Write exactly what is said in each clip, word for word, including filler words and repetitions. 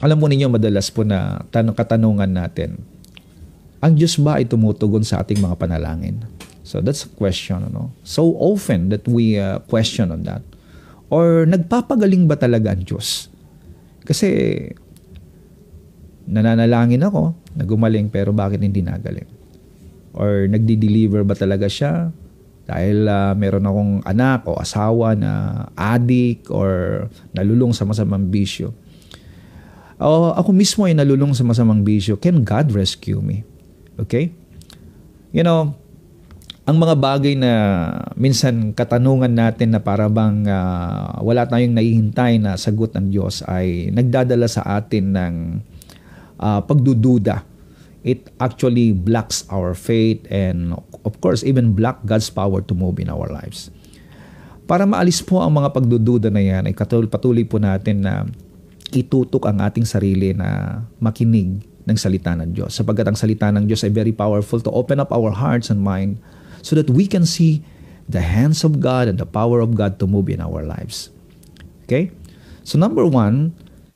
alam mo ninyo, madalas po na tanong katanungan natin, ang Diyos ba ay tumutugon sa ating mga panalangin? So that's a question, ano? So often that we uh, question on that. Or nagpapagaling ba talaga ang Diyos? Kasi nananalangin ako, nagumaling, pero bakit hindi nagaling? Or nagdi-deliver ba talaga siya? Dahil uh, meron akong anak o asawa na addict or nalulung sa masamang bisyo. O ako mismo ay nalulung sa masamang bisyo. Can God rescue me? Okay? You know, ang mga bagay na minsan katanungan natin na para bang uh, wala tayong nahihintay na sagot ng Diyos ay nagdadala sa atin ng uh, pagdududa. It actually blocks our faith and of course even block God's power to move in our lives. Para maalis po ang mga pagdududa na yan ay patuloy po natin na itutok ang ating sarili na makinig ng salita ng Diyos. Sapagkat ang salita ng Diyos ay very powerful to open up our hearts and mind so that we can see the hands of God and the power of God to move in our lives. Okay? So number one,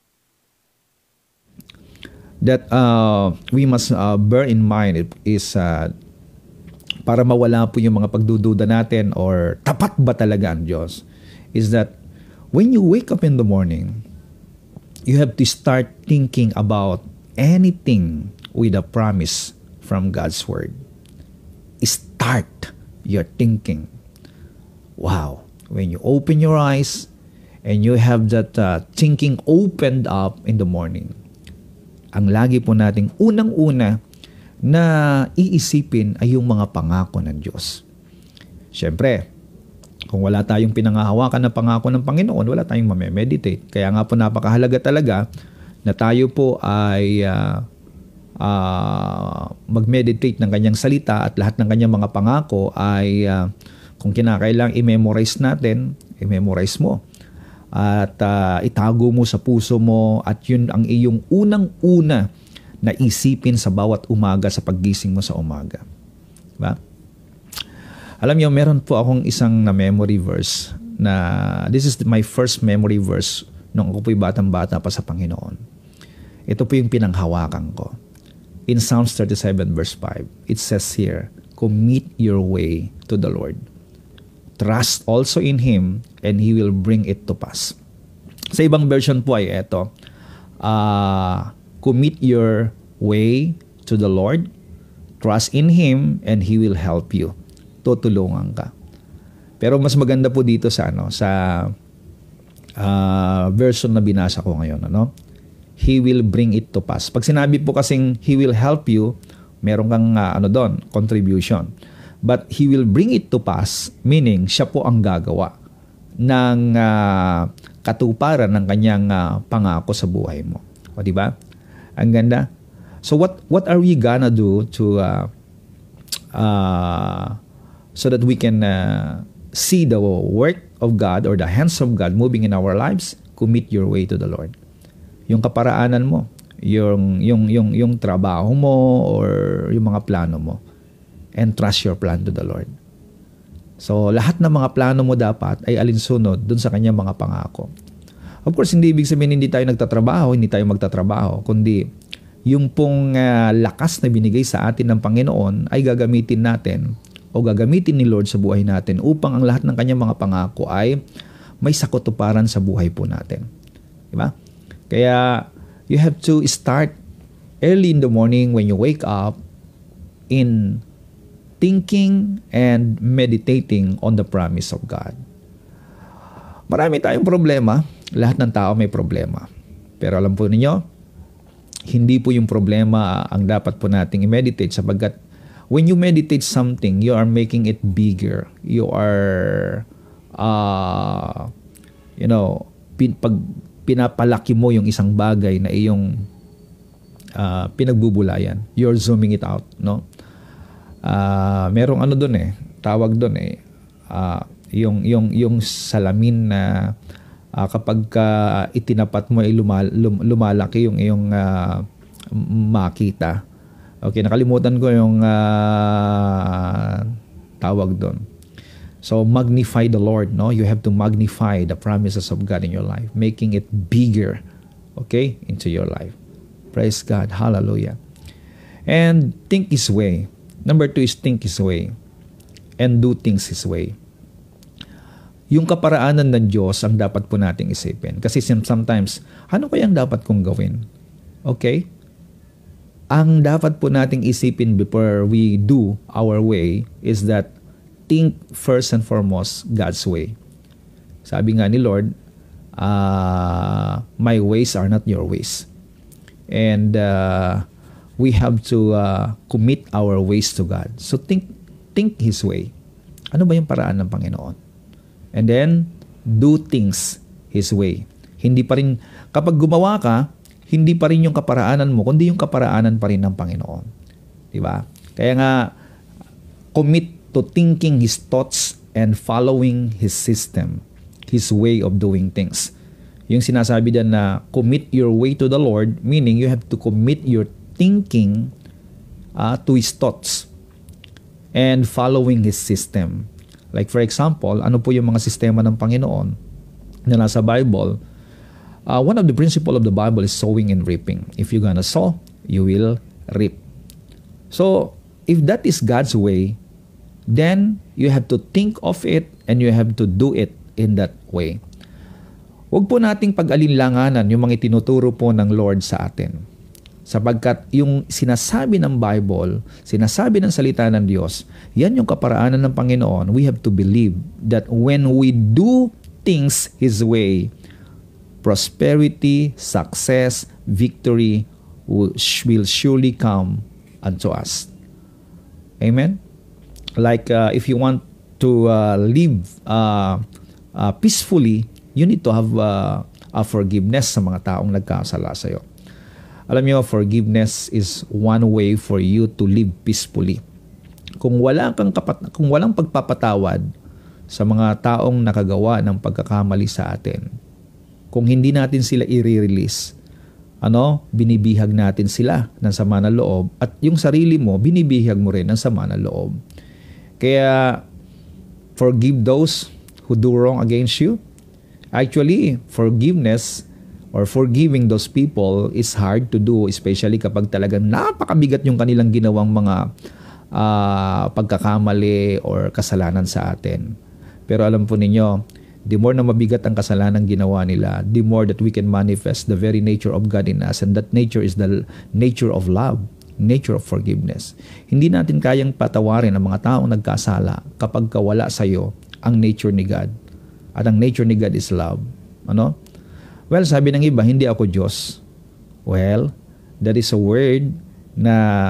that uh, we must uh, bear in mind is uh, para mawala po yung mga pagdududa natin or tapat ba talaga ang Diyos, is that when you wake up in the morning, you have to start thinking about anything with a promise from God's Word. Start your thinking. Wow. When you open your eyes and you have that uh, thinking opened up in the morning, ang lagi po nating unang-una na iisipin ay yung mga pangako ng Diyos. Siyempre, kung wala tayong pinangahawakan na pangako ng Panginoon, wala tayong mamemeditate. Kaya nga po napakahalaga talaga na tayo po ay uh, uh, mag-meditate ng kanyang salita at lahat ng kanyang mga pangako ay uh, kung kinakailang i-memorize natin, i-memorize mo. At uh, itago mo sa puso mo at yun ang iyong unang-una na isipin sa bawat umaga sa paggising mo sa umaga. Diba? Alam niyo, meron po akong isang na memory verse na this is my first memory verse nung ako po'y batang-bata pa sa Panginoon. Ito po yung pinanghawakan ko. In Psalms thirty-seven verse five, it says here, commit your way to the Lord. Trust also in Him and He will bring it to pass. Sa ibang version po ay ito, uh, commit your way to the Lord, trust in Him, and He will help you. Tutulungan ka. Pero mas maganda po dito sa ano sa uh, version na binasa ko ngayon, ano? He will bring it to pass. Pag sinabi po kasing He will help you, meron kang uh, ano doon, contribution. But He will bring it to pass, meaning siya po ang gagawa ng uh, katuparan ng kanyang uh, pangako sa buhay mo. O di ba? Ang ganda. So what what are we gonna do to uh, uh, so that we can uh, see the work of God or the hands of God moving in our lives? Commit your way to the Lord. Yung kaparaanan mo, yung yung yung yung trabaho mo or yung mga plano mo, and trust your plan to the Lord. So lahat ng mga plano mo dapat ay alinsunod dun sa kanyang mga pangako. Of course, hindi ibig sabihin hindi tayo nagtatrabaho, hindi tayo magtatrabaho, kundi yung pong uh, lakas na binigay sa atin ng Panginoon ay gagamitin natin o gagamitin ni Lord sa buhay natin upang ang lahat ng kanyang mga pangako ay may sakotuparan sa buhay po natin. Diba? Kaya you have to start early in the morning when you wake up in thinking and meditating on the promise of God. Marami tayong problema. Lahat ng tao may problema. Pero alam po ninyo, hindi po yung problema ang dapat po nating i-meditate sapagkat when you meditate something, you are making it bigger. You are, uh, you know, pin, pag pinapalaki mo yung isang bagay na iyong uh, pinagbubulayan. You're zooming it out, no? Uh, merong ano doon eh, tawag doon eh, uh, yung, yung, yung salamin na uh, kapag uh, itinapat mo ay lumal, lum, lumalaki yung iyong uh, makita. Okay, nakalimutan ko yung uh, tawag doon. So, magnify the Lord, no? You have to magnify the promises of God in your life, making it bigger okay, into your life. Praise God. Hallelujah. And think His way. Number two is think His way. And do things His way. Yung kaparaanan ng Diyos ang dapat po nating isipin. Kasi sometimes, ano kayang dapat kong gawin? Okay? Ang dapat po nating isipin before we do our way is that think first and foremost God's way. Sabi nga ni Lord, uh, my ways are not your ways. And uh, we have to uh, commit our ways to God. So think think His way. Ano ba yung paraan ng Panginoon? And then, do things His way. Hindi pa rin, kapag gumawa ka, hindi pa rin yung kaparaanan mo, kundi yung kaparaanan pa rin ng Panginoon. Diba? Kaya nga, commit to thinking His thoughts and following His system, His way of doing things. Yung sinasabi din na commit your way to the Lord, meaning you have to commit your thinking uh, to His thoughts and following His system. Like for example, ano po yung mga sistema ng Panginoon na nasa Bible? Uh, one of the principle of the Bible is sowing and reaping. If you're gonna sow, you will reap. So, if that is God's way, then you have to think of it and you have to do it in that way. Huwag po nating pag-alinlanganan yung mga tinuturo po ng Lord sa atin. Sapagkat yung sinasabi ng Bible, sinasabi ng salita ng Diyos, yan yung kaparaanan ng Panginoon. We have to believe that when we do things His way, prosperity, success, victory will surely come unto us. Amen? Like uh, if you want to uh, live uh, uh, peacefully, you need to have uh, a forgiveness sa mga taong nagkasala sa iyo. Alam niyo, forgiveness is one way for you to live peacefully. Kung wala kang kapat- kung walang pagpapatawad sa mga taong nakagawa ng pagkakamali sa atin, kung hindi natin sila i-release, ano, binibihag natin sila ng sama ng loob at yung sarili mo, binibihag mo rin ng sama ng loob. Kaya, forgive those who do wrong against you. Actually, forgiveness or forgiving those people is hard to do, especially kapag talagang napakabigat yung kanilang ginawang mga uh, pagkakamali or kasalanan sa atin. Pero alam po ninyo, the more na mabigat ang kasalanan ginawa nila, the more that we can manifest the very nature of God in us. And that nature is the nature of love, nature of forgiveness. Hindi natin kayang patawarin ang mga taong nagkasala kapag wala sa iyo ang nature ni God. At ang nature ni God is love. Ano? Well, sabi ng iba, hindi ako Diyos. Well, that is a word na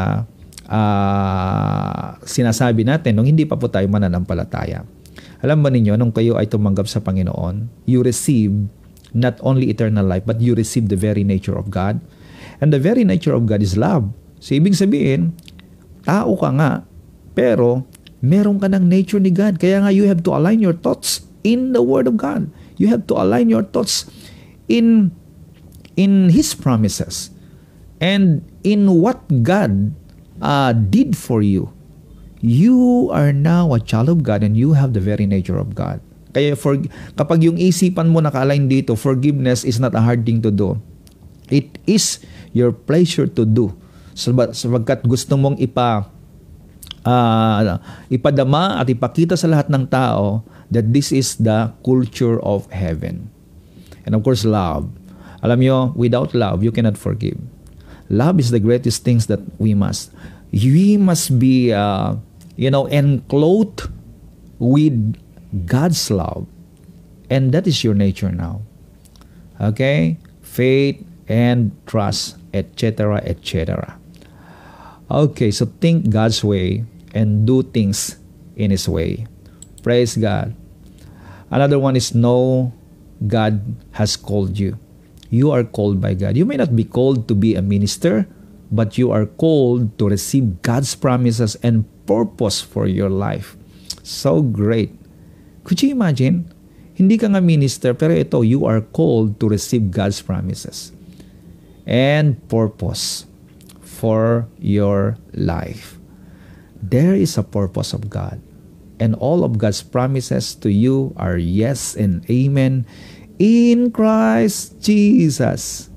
uh, sinasabi natin nung hindi pa po tayo mananampalataya. Alam ba ninyo, nung kayo ay tumanggap sa Panginoon, you receive not only eternal life, but you receive the very nature of God. And the very nature of God is love. So, ibig sabihin, tao ka nga, pero meron ka ng nature ni God. Kaya nga, you have to align your thoughts in the Word of God. You have to align your thoughts in in His promises and in what God uh, did for you. You are now a child of God and you have the very nature of God. Kaya for, kapag yung isipan mo naka-align dito, forgiveness is not a hard thing to do. It is your pleasure to do. Sabagkat gusto mong ipa uh, ipadama at ipakita sa lahat ng tao that this is the culture of heaven. And of course, love. Alam nyo, without love, you cannot forgive. Love is the greatest things that we must. We must be, uh, you know, enclosed with God's love. And that is your nature now. Okay? Faith and trust, et cetera, et cetera. Okay, so think God's way and do things in His way. Praise God. Another one is know God has called you. You are called by God. You may not be called to be a minister, but you are called to receive God's promises and purpose for your life. So great. Could you imagine? Hindi ka nga minister, pero ito, you are called to receive God's promises and purpose for your life. There is a purpose of God. And all of God's promises to you are yes and amen in Christ Jesus.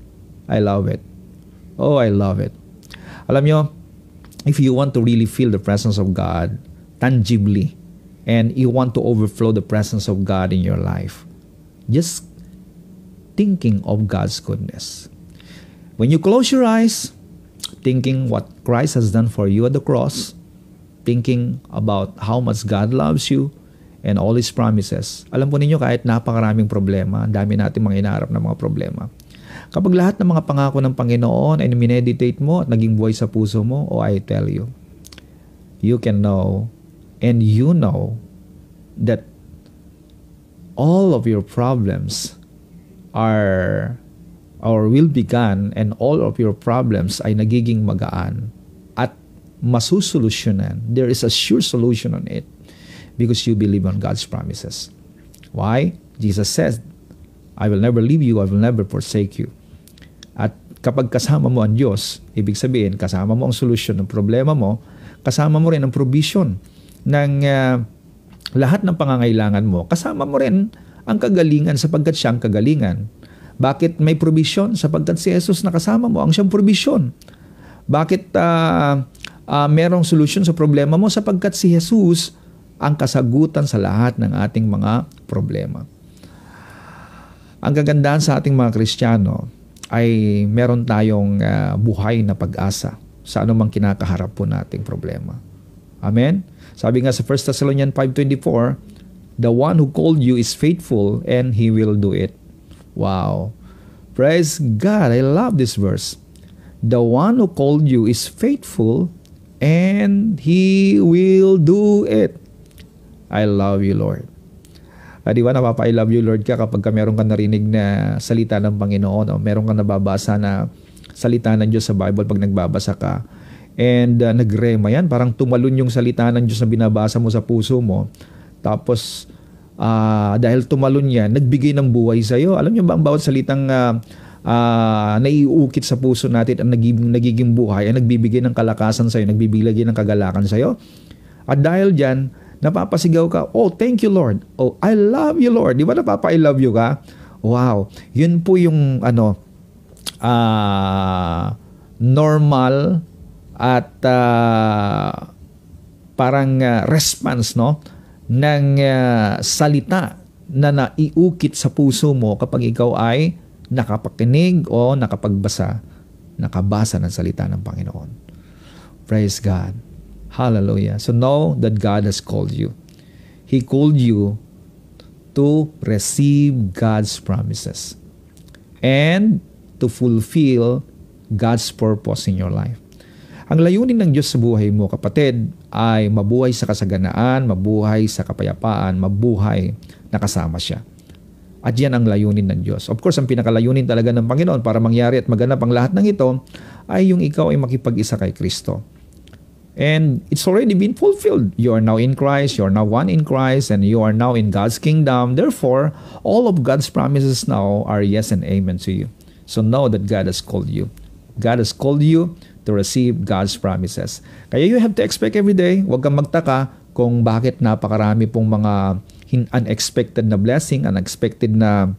I love it. Oh, I love it. Alam nyo, if you want to really feel the presence of God tangibly, and you want to overflow the presence of God in your life, just thinking of God's goodness. When you close your eyes, thinking what Christ has done for you at the cross, thinking about how much God loves you and all His promises. Alam po ninyo, kahit napakaraming problema, ang dami natin mga inaharap na mga problema. Kapag lahat ng mga pangako ng Panginoon ay mineditate mo at naging buhay sa puso mo, oh, I tell you, you can know and you know that all of your problems are or will be gone, and all of your problems ay nagiging magaan at masusolusyonan. There is a sure solution on it because you believe on God's promises. Why? Jesus says, I will never leave you, I will never forsake you. At kapag kasama mo ang Diyos, ibig sabihin, kasama mo ang solusyon ng problema mo, kasama mo rin ang provision ng uh, lahat ng pangangailangan mo. Kasama mo rin ang kagalingan sapagkat siya ang kagalingan. Bakit may provision? Sapagkat si Jesus nakasama mo, ang siyang provision. Bakit uh, uh, merong solusyon sa problema mo? Sapagkat si Jesus ang kasagutan sa lahat ng ating mga problema. Ang kagandahan sa ating mga Kristiyano ay meron tayong uh, buhay na pag-asa sa anumang kinakaharap po nating problema. Amen? Sabi nga sa First Thessalonians five twenty-four, the one who called you is faithful and He will do it. Wow. Praise God. I love this verse. The one who called you is faithful and He will do it. I love you, Lord. Ah, di ba napapa-I love you, Lord ka kapag ka meron ka narinig na salita ng Panginoon o meron ka nababasa na salita ng Diyos sa Bible pag nagbabasa ka. And uh, nagrema yan. Parang tumalon yung salita ng Diyos na binabasa mo sa puso mo. Tapos, uh, dahil tumalon yan, nagbigay ng buhay sa'yo. Alam niyo ba ang bawat salitang uh, uh, naiuukit sa puso natin at nagiging, nagiging buhay ay nagbibigay ng kalakasan sa'yo, nagbibigay ng kagalakan sa'yo. At dahil dyan, napapasigaw ka, oh, thank you, Lord. Oh, I love you, Lord. Di ba napapa-I love you ka? Wow. Yun po yung ano, uh, normal at uh, parang uh, response, no, ng uh, salita na naiukit sa puso mo kapag ikaw ay nakapakinig o nakapagbasa, nakabasa ng salita ng Panginoon. Praise God. Hallelujah. So know that God has called you. He called you to receive God's promises and to fulfill God's purpose in your life. Ang layunin ng Diyos sa buhay mo, kapatid, ay mabuhay sa kasaganaan, mabuhay sa kapayapaan, mabuhay na kasama siya. At yan ang layunin ng Diyos. Of course, ang pinakalayunin talaga ng Panginoon para mangyari at maganap ang lahat ng ito ay yung ikaw ay makipag-isa kay Kristo. And it's already been fulfilled. You are now in Christ, you are now one in Christ, and you are now in God's kingdom. Therefore, all of God's promises now are yes and amen to you. So know that God has called you. God has called you to receive God's promises. Kaya you have to expect every day. Huwag kang magtaka kung bakit napakarami pong mga unexpected na blessing, unexpected na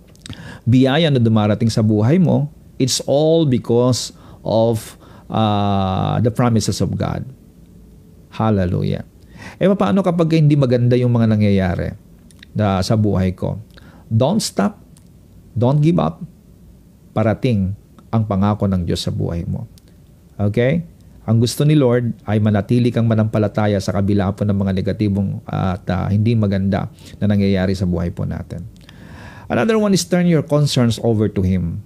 biyaya na dumarating sa buhay mo. It's all because of Uh, the promises of God. Hallelujah. Eh, paano kapag hindi maganda yung mga nangyayari na, sa buhay ko? Don't stop. Don't give up. Parating ang pangako ng Diyos sa buhay mo. Okay? Ang gusto ni Lord ay manatili kang manampalataya sa kabila po ng mga negatibong uh, at uh, hindi maganda na nangyayari sa buhay po natin. Another one is turn your concerns over to Him.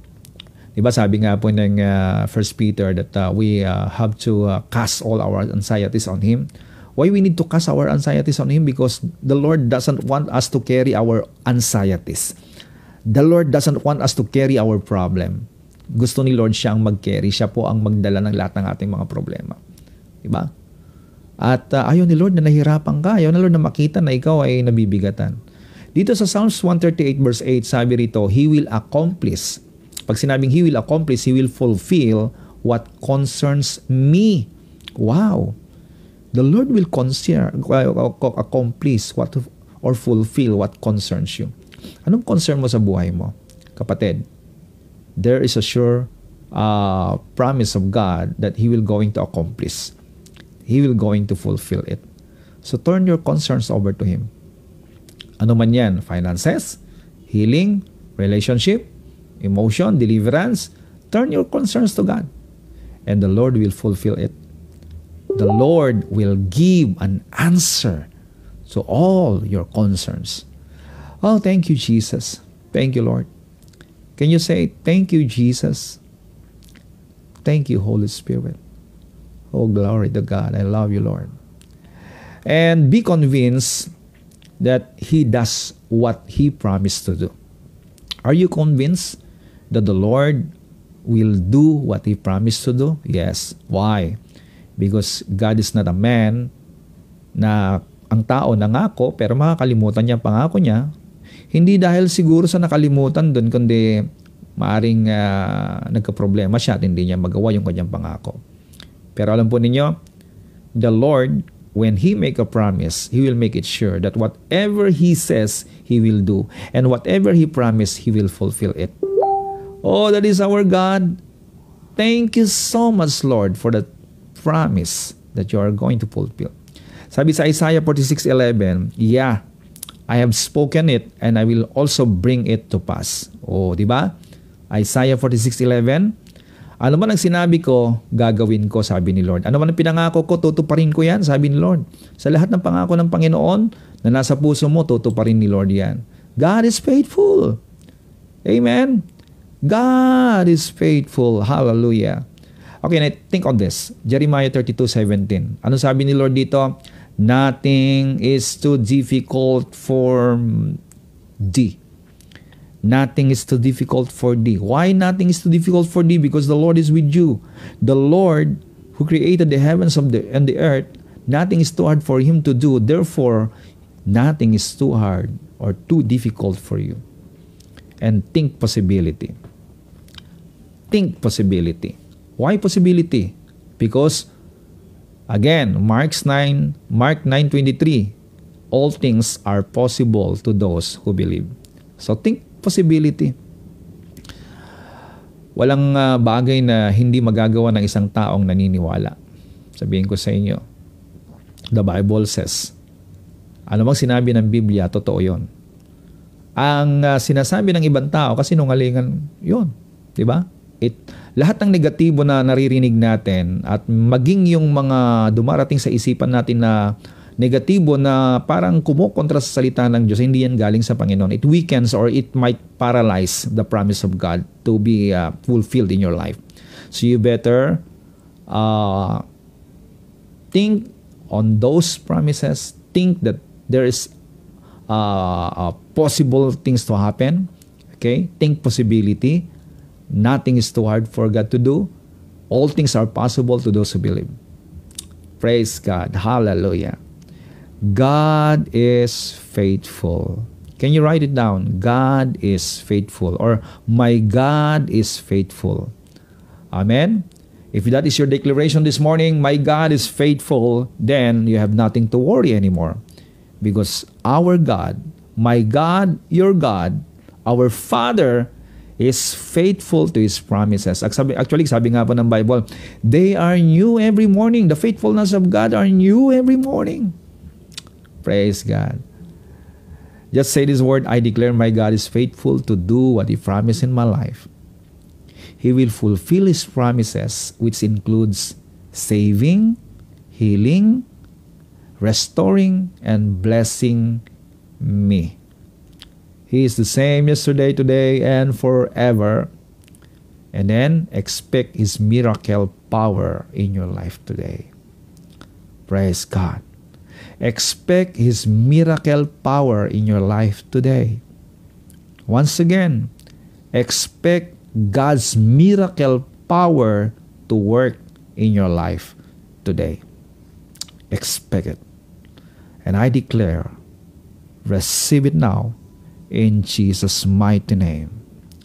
Diba sabi nga po ng uh, First Peter that uh, we uh, have to uh, cast all our anxieties on Him. Why we need to cast our anxieties on Him? Because the Lord doesn't want us to carry our anxieties. The Lord doesn't want us to carry our problem. Gusto ni Lord siyang mag-carry. Siya po ang magdala ng lahat ng ating mga problema. Diba? At uh, ayaw ni Lord na nahirapan ka. Ayaw ni Lord na makita na ikaw ay nabibigatan. Dito sa Psalms one thirty-eight verse eight, sabi rito, He will accomplish. Pag sinabing He will accomplish, He will fulfill what concerns me. Wow! The Lord will concern, accomplish what or fulfill what concerns you. Anong concern mo sa buhay mo, kapatid? there is a sure uh, promise of God that He will going to accomplish. He will going to fulfill it. So turn your concerns over to Him. Ano man yan, finances, healing, relationship, emotion, deliverance, turn your concerns to God. And the Lord will fulfill it. The Lord will give an answer to all your concerns. Oh, thank you, Jesus. Thank you, Lord. Can you say, thank you, Jesus? Thank you, Holy Spirit. Oh, glory to God. I love you, Lord. And be convinced that He does what He promised to do. Are you convinced that the Lord will do what He promised to do? Yes. Why? Because God is not a man na ang tao nangako pero makakalimutan niya ang pangako niya. Hindi dahil siguro sa nakalimutan doon, kundi maaring uh, nagka-problema siya at hindi niya magawa yung kanyang pangako. Pero alam po ninyo, the Lord, when He make a promise, He will make it sure that whatever He says, He will do. And whatever He promised, He will fulfill it. Oh, that is our God. Thank you so much, Lord, for that promise that you are going to fulfill. Sabi sa Isaiah forty-six eleven, yeah, I have spoken it and I will also bring it to pass. Oh, di ba? Isaiah forty-six eleven, ano man ang sinabi ko, gagawin ko, sabi ni Lord. Ano man ang pinangako ko, tutuparin ko yan, sabi ni Lord. Sa lahat ng pangako ng Panginoon na nasa puso mo, tutuparin ni Lord yan. God is faithful. Amen. God is faithful. Hallelujah. Okay, now think on this. Jeremiah thirty-two seventeen. Ano sabi ni Lord dito? Nothing is too difficult for thee. Nothing is too difficult for thee. Why nothing is too difficult for thee? Because the Lord is with you. The Lord who created the heavens of the, and the earth, nothing is too hard for Him to do. Therefore, nothing is too hard or too difficult for you. And think possibility. Think possibility. Why possibility? Because, again, Mark's nine, Mark nine twenty-three, all things are possible to those who believe. So think possibility. Walang uh, bagay na hindi magagawa ng isang taong naniniwala. Sabihin ko sa inyo, the Bible says, ano bang sinabi ng Biblia, totoo yon. Ang uh, sinasabi ng ibang tao, kasi nungalingan yon. Diba? It, lahat ng negatibo na naririnig natin at maging yung mga dumarating sa isipan natin na negatibo na parang kumukontra sa salita ng Diyos, hindi yan galing sa Panginoon. It weakens or it might paralyze the promise of God to be uh, fulfilled in your life. So you better uh, think on those promises. Think that there is uh, uh, possible things to happen. Okay? Think possibility. Nothing is too hard for God to do. All things are possible to those who believe. Praise God. Hallelujah. God is faithful. Can you write it down? God is faithful, or my God is faithful. Amen? If that is your declaration this morning, my God is faithful, then you have nothing to worry anymore. Because our God, my God, your God, our Father is faithful to His promises. Actually, sabi nga po ng Bible, they are new every morning. The faithfulness of God are new every morning. Praise God. Just say this word, I declare my God is faithful to do what He promised in my life. He will fulfill His promises, which includes saving, healing, restoring, and blessing me. He is the same yesterday, today, and forever. And then expect His miracle power in your life today. Praise God. Expect His miracle power in your life today. Once again, expect God's miracle power to work in your life today. Expect it. And I declare, receive it now in Jesus' mighty name.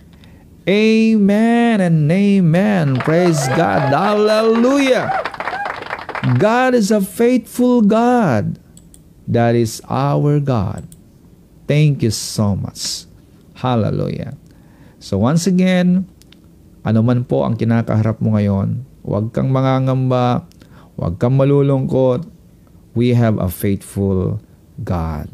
Amen and amen. Praise God. Hallelujah. God is a faithful God. That is our God. Thank you so much. Hallelujah. So once again, Ano man po ang kinakaharap mo ngayon, huwag kang mangangamba, huwag kang malulungkot. We have a faithful God.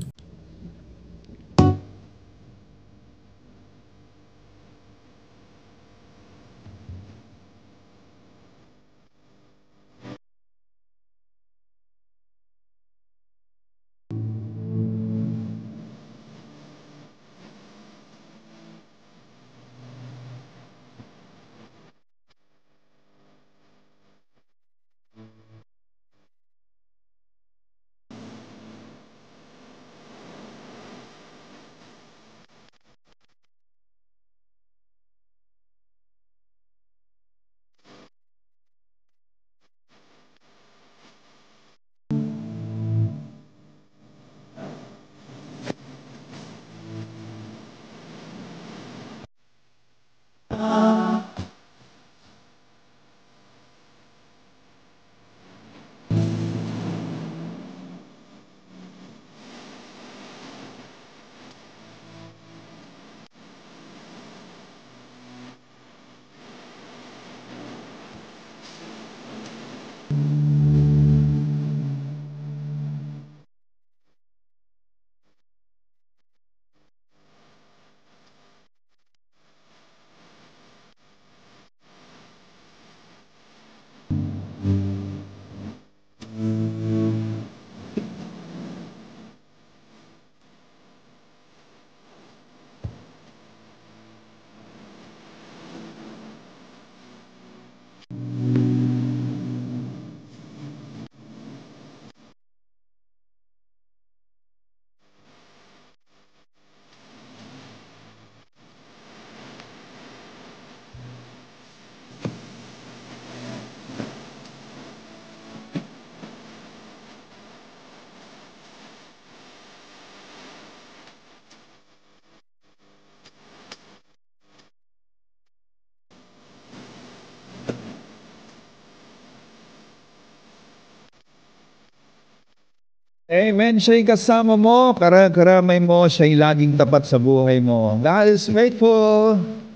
Amen. Siya'y kasama mo, kara-karamay mo, siya'y laging tapat sa buhay mo. God is faithful.